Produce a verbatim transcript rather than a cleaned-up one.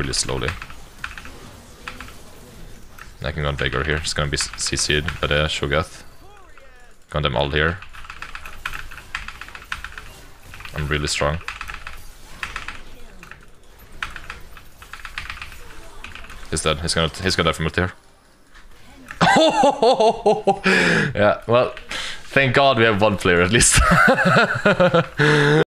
really slowly. I can go on Veigar here. It's gonna be C C'd by the Shogath. Got them all here. I'm really strong. He's dead. He's gonna he's gonna die from ulti here. Yeah, well, thank God we have one player at least.